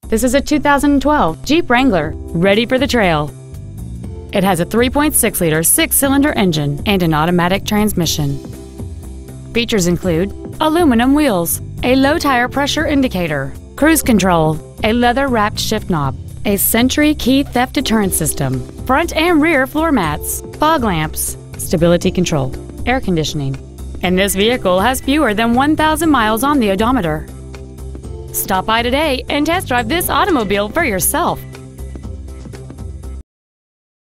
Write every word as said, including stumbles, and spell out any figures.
This is a two thousand twelve Jeep Wrangler, ready for the trail. It has a three point six liter six-cylinder engine and an automatic transmission. Features include aluminum wheels, a low tire pressure indicator, cruise control, a leather-wrapped shift knob, a Sentry key theft deterrent system, front and rear floor mats, fog lamps, stability control, air conditioning, and this vehicle has fewer than one thousand miles on the odometer. Stop by today and test drive this automobile for yourself.